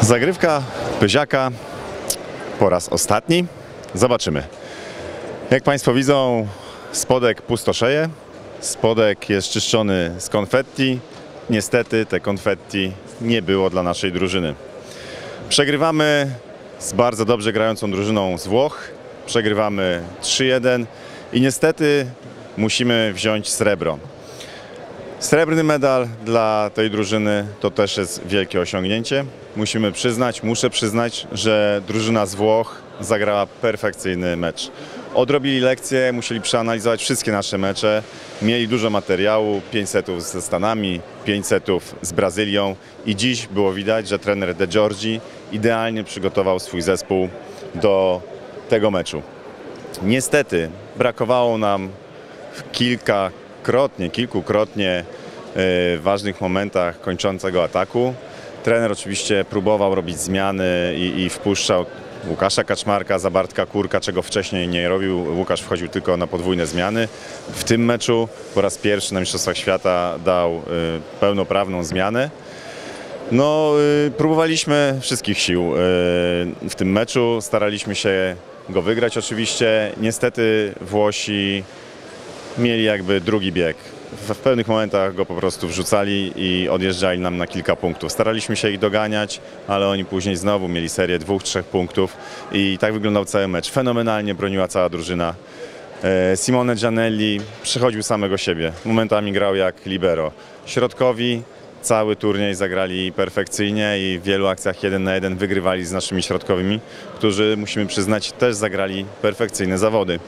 Zagrywka Pyziaka po raz ostatni. Zobaczymy. Jak Państwo widzą, spodek pustoszeje. Spodek jest czyszczony z konfetti. Niestety te konfetti nie było dla naszej drużyny. Przegrywamy z bardzo dobrze grającą drużyną z Włoch. Przegrywamy 3-1 i niestety musimy wziąć srebro. Srebrny medal dla tej drużyny to też jest wielkie osiągnięcie. Muszę przyznać, że drużyna z Włoch zagrała perfekcyjny mecz. Odrobili lekcje, musieli przeanalizować wszystkie nasze mecze. Mieli dużo materiału, 5 setów ze Stanami, 5 setów z Brazylią i dziś było widać, że trener De Giorgi idealnie przygotował swój zespół do tego meczu. Niestety brakowało nam kilkukrotnie w ważnych momentach kończącego ataku. Trener oczywiście próbował robić zmiany i wpuszczał Łukasza Kaczmarka za Bartka Kurka, czego wcześniej nie robił. Łukasz wchodził tylko na podwójne zmiany. W tym meczu po raz pierwszy na Mistrzostwach Świata dał pełnoprawną zmianę. Próbowaliśmy wszystkich sił w tym meczu, staraliśmy się go wygrać oczywiście. Niestety Włosi mieli jakby drugi bieg. W pewnych momentach go po prostu wrzucali i odjeżdżali nam na kilka punktów. Staraliśmy się ich doganiać, ale oni później znowu mieli serię 2-3 punktów i tak wyglądał cały mecz. Fenomenalnie broniła cała drużyna. Simone Giannelli przechodził samego siebie. Momentami grał jak libero. Środkowi cały turniej zagrali perfekcyjnie i w wielu akcjach 1 na 1 wygrywali z naszymi środkowymi, którzy, musimy przyznać, też zagrali perfekcyjne zawody.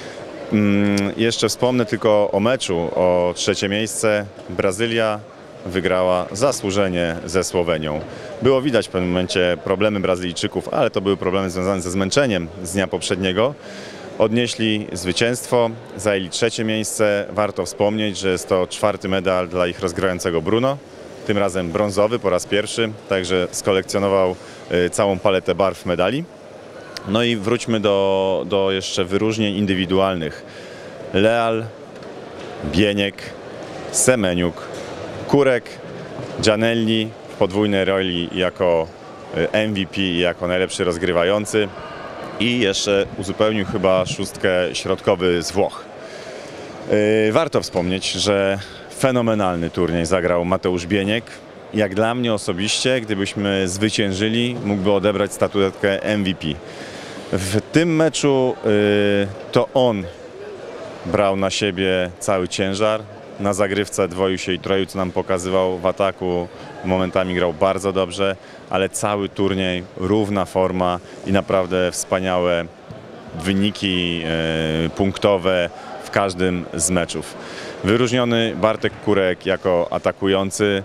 Jeszcze wspomnę tylko o meczu o trzecie miejsce. Brazylia wygrała zasłużenie ze Słowenią. Było widać w pewnym momencie problemy Brazylijczyków, ale to były problemy związane ze zmęczeniem z dnia poprzedniego. Odnieśli zwycięstwo, zajęli trzecie miejsce. Warto wspomnieć, że jest to 4. medal dla ich rozgrającego Bruno. Tym razem brązowy po raz pierwszy, także skolekcjonował całą paletę barw medali. No i wróćmy do jeszcze wyróżnień indywidualnych. Leal, Bieniek, Semeniuk, Kurek, Giannelli w podwójnej roli jako MVP i jako najlepszy rozgrywający. I jeszcze uzupełnił chyba szóstkę środkowy z Włoch. Warto wspomnieć, że fenomenalny turniej zagrał Mateusz Bieniek. Jak dla mnie osobiście, gdybyśmy zwyciężyli, mógłby odebrać statuetkę MVP. W tym meczu to on brał na siebie cały ciężar. Na zagrywce dwoił się i troił, co nam pokazywał w ataku. Momentami grał bardzo dobrze, ale cały turniej równa forma i naprawdę wspaniałe wyniki punktowe w każdym z meczów. Wyróżniony Bartek Kurek jako atakujący.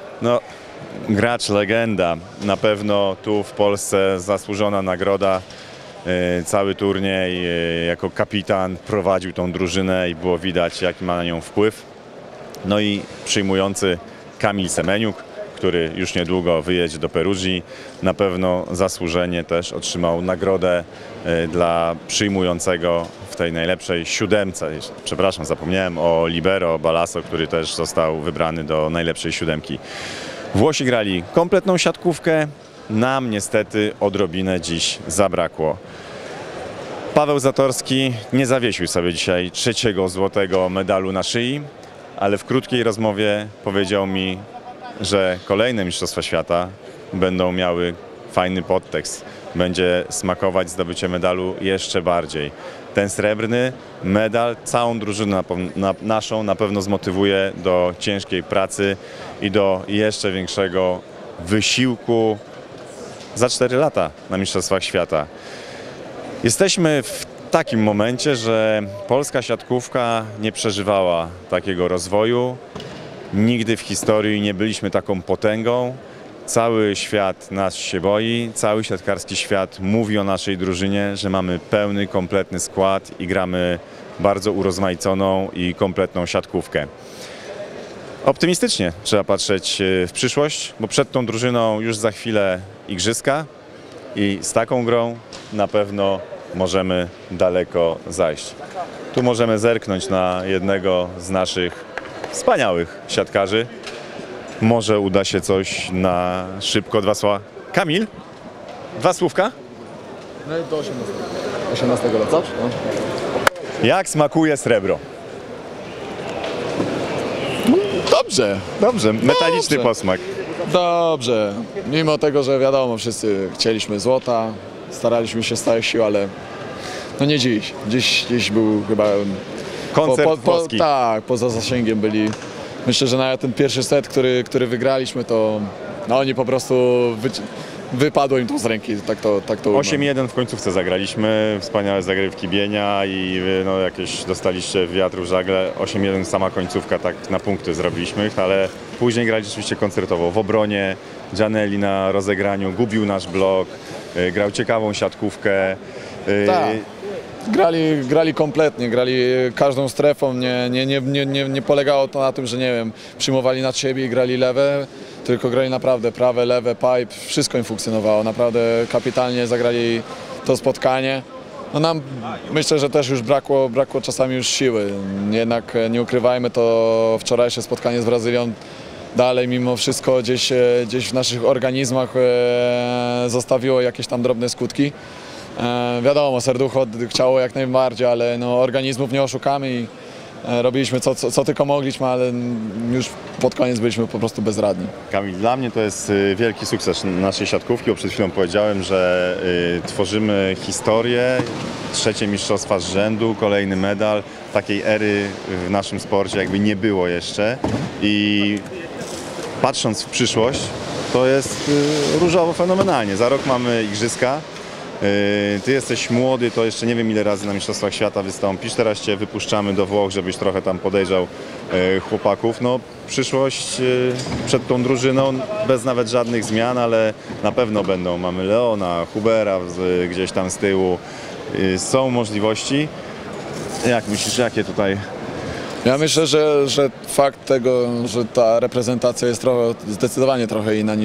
Gracz legenda, na pewno tu w Polsce zasłużona nagroda. Cały turniej jako kapitan prowadził tą drużynę i było widać, jaki ma na nią wpływ. No i przyjmujący Kamil Semeniuk, który już niedługo wyjedzie do Perugii, na pewno zasłużenie też otrzymał nagrodę dla przyjmującego w tej najlepszej siódemce. Przepraszam, zapomniałem o libero Balaso, który też został wybrany do najlepszej siódemki. Włosi grali kompletną siatkówkę, nam niestety odrobinę dziś zabrakło. Paweł Zatorski nie zawiesił sobie dzisiaj 3. złotego medalu na szyi, ale w krótkiej rozmowie powiedział mi, że kolejne Mistrzostwa Świata będą miały fajny podtekst. Będzie smakować zdobycie medalu jeszcze bardziej. Ten srebrny medal całą drużynę naszą na pewno zmotywuje do ciężkiej pracy i do jeszcze większego wysiłku za 4 lata na Mistrzostwach Świata. Jesteśmy w takim momencie, że polska siatkówka nie przeżywała takiego rozwoju. Nigdy w historii nie byliśmy taką potęgą. Cały świat nas się boi, cały siatkarski świat mówi o naszej drużynie, że mamy pełny, kompletny skład i gramy bardzo urozmaiconą i kompletną siatkówkę. Optymistycznie trzeba patrzeć w przyszłość, bo przed tą drużyną już za chwilę igrzyska i z taką grą na pewno możemy daleko zajść. Tu możemy zerknąć na jednego z naszych wspaniałych siatkarzy. Może uda się coś na szybko, 2 słowa. Kamil, 2 słówka. No i do 18 lat, co? No. Jak smakuje srebro? Dobrze. Dobrze, metaliczny Dobrze. posmak. Dobrze. Mimo tego, że wiadomo, wszyscy chcieliśmy złota, staraliśmy się z całych sił, ale no nie dziś. Dziś był chyba Koncert włoski. tak, poza zasięgiem byli. Myślę, że nawet ten pierwszy set, który wygraliśmy, to no oni po prostu wypadło im to z ręki. Tak to 8-1 w końcówce zagraliśmy, wspaniałe zagrywki Bienia i no, jakieś dostaliście wiatru w żagle. 8-1 sama końcówka, tak na punkty zrobiliśmy, ale później grali rzeczywiście koncertowo. W obronie Gianelli na rozegraniu gubił nasz blok, grał ciekawą siatkówkę. Tak. Grali kompletnie, grali każdą strefą, nie polegało to na tym, że nie wiem, przyjmowali nad siebie i grali lewe, tylko grali naprawdę prawe, lewe, pipe, wszystko im funkcjonowało, naprawdę kapitalnie zagrali to spotkanie. No nam myślę, że też już brakło czasami już siły, jednak nie ukrywajmy, to wczorajsze spotkanie z Brazylią dalej mimo wszystko gdzieś w naszych organizmach zostawiło jakieś tam drobne skutki. Wiadomo, serducho chciało jak najbardziej, ale no, organizmów nie oszukamy i robiliśmy co tylko mogliśmy, ale już pod koniec byliśmy po prostu bezradni. Kamil, dla mnie to jest wielki sukces naszej siatkówki, bo przed chwilą powiedziałem, że tworzymy historię, 3. mistrzostwa z rzędu, kolejny medal. Takiej ery w naszym sporcie jakby nie było jeszcze i patrząc w przyszłość, to jest różowo fenomenalnie. Za rok mamy igrzyska. Ty jesteś młody, to jeszcze nie wiem ile razy na Mistrzostwach Świata wystąpisz. Teraz Cię wypuszczamy do Włoch, żebyś trochę tam podejrzał chłopaków. No, przyszłość przed tą drużyną, bez nawet żadnych zmian, ale na pewno będą. Mamy Leona, Hubera gdzieś tam z tyłu. Są możliwości. Jak myślisz, jakie tutaj... Ja myślę, że fakt tego, że ta reprezentacja jest zdecydowanie trochę inna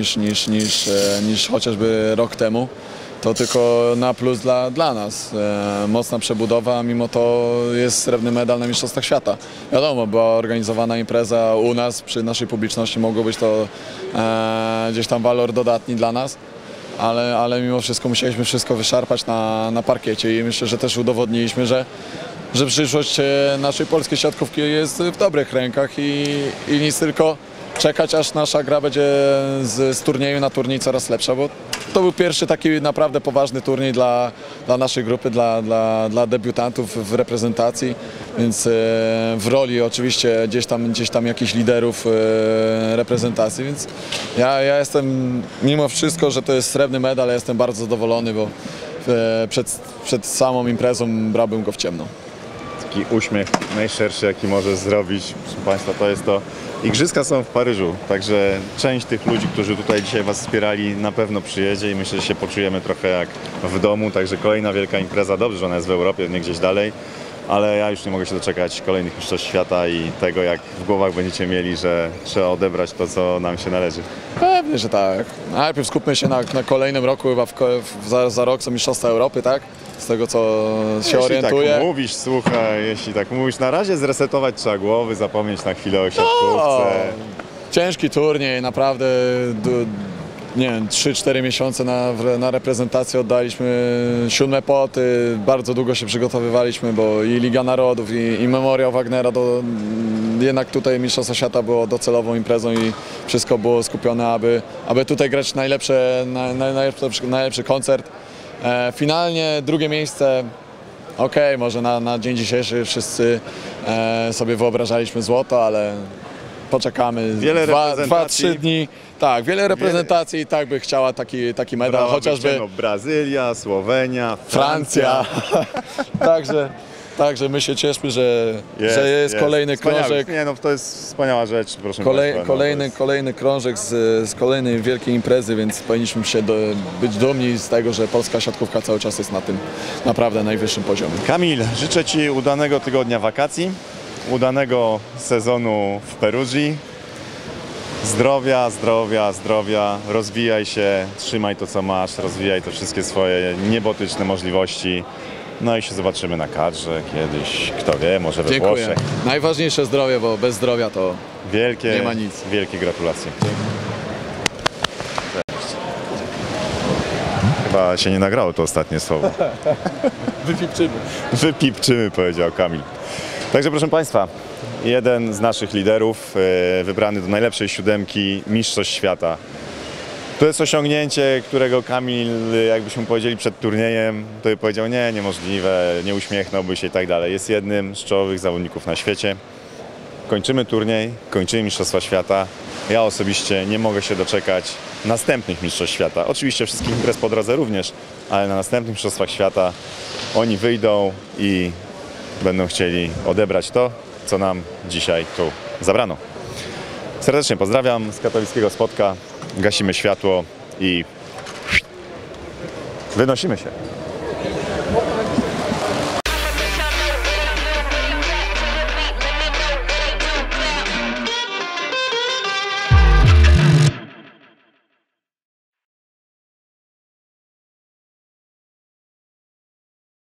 niż chociażby rok temu, to tylko na plus dla nas. Mocna przebudowa, mimo to jest srebrny medal na Mistrzostwach Świata. Wiadomo, była organizowana impreza u nas, przy naszej publiczności mogło być to gdzieś tam walor dodatni dla nas, ale mimo wszystko musieliśmy wszystko wyszarpać na parkiecie i myślę, że też udowodniliśmy, że przyszłość naszej polskiej siatkówki jest w dobrych rękach i nic tylko czekać, aż nasza gra będzie z turnieju na turniej coraz lepsza, bo to był pierwszy taki naprawdę poważny turniej dla naszej grupy, dla debiutantów w reprezentacji, więc w roli oczywiście gdzieś tam jakichś liderów reprezentacji, więc ja jestem, mimo wszystko, że to jest srebrny medal, ja jestem bardzo zadowolony, bo przed samą imprezą brałbym go w ciemno. Taki uśmiech najszerszy, jaki możesz zrobić. Proszę Państwa, to jest to. Igrzyska są w Paryżu, także część tych ludzi, którzy tutaj dzisiaj Was wspierali, na pewno przyjedzie i myślę, że się poczujemy trochę jak w domu, także kolejna wielka impreza. Dobrze, że ona jest w Europie, nie gdzieś dalej, ale ja już nie mogę się doczekać kolejnych mistrzostw świata i tego, jak w głowach będziecie mieli, że trzeba odebrać to, co nam się należy. Pewnie, że tak. Najpierw skupmy się na kolejnym roku, chyba za rok są Mistrzostwa Europy, tak? Z tego, co się orientuję. Jeśli tak mówisz, słuchaj, jeśli tak mówisz, na razie zresetować trzeba głowy, zapomnieć na chwilę o siatkówce. Ciężki turniej, naprawdę, nie wiem, 3-4 miesiące na reprezentację oddaliśmy, 7 poty, bardzo długo się przygotowywaliśmy, bo i Liga Narodów, i Memoriał Wagnera, jednak tutaj Mistrzostwo Świata było docelową imprezą i wszystko było skupione, aby tutaj grać najlepszy koncert. Finalnie drugie miejsce, okej, może na dzień dzisiejszy wszyscy sobie wyobrażaliśmy złoto, ale poczekamy, wiele 2-3 dni. Tak, wiele reprezentacji i tak by chciała taki medal, chociażby Brazylia, Słowenia, Francja. Także my się cieszmy, że jest kolejny krążek. Nie, no to jest wspaniała rzecz, proszę Państwa. Kolejny krążek z kolejnej wielkiej imprezy, więc powinniśmy być dumni z tego, że polska siatkówka cały czas jest na tym naprawdę najwyższym poziomie. Kamil, życzę Ci udanego tygodnia wakacji, udanego sezonu w Perugii. Zdrowia, zdrowia, zdrowia, rozwijaj się, trzymaj to co masz, rozwijaj te wszystkie swoje niebotyczne możliwości. No i się zobaczymy na kadrze kiedyś, kto wie, może we Dziękuję. Włoszech. Najważniejsze zdrowie, bo bez zdrowia to nie ma nic. Wielkie gratulacje. chyba się nie nagrało to ostatnie słowo. Wypipczymy. Wypipczymy, powiedział Kamil. Także proszę Państwa, jeden z naszych liderów wybrany do najlepszej siódemki Mistrzostw Świata. To jest osiągnięcie, którego Kamil, jakbyśmy powiedzieli przed turniejem, to by powiedział nie, niemożliwe, nie uśmiechnąłby się i tak dalej. Jest jednym z czołowych zawodników na świecie. Kończymy turniej, kończymy Mistrzostwa Świata. Ja osobiście nie mogę się doczekać następnych Mistrzostw Świata. Oczywiście wszystkich imprez po drodze również, ale na następnych Mistrzostwach Świata oni wyjdą i będą chcieli odebrać to, co nam dzisiaj tu zabrano. Serdecznie pozdrawiam z katowickiego spotka. Gasimy światło i wynosimy się.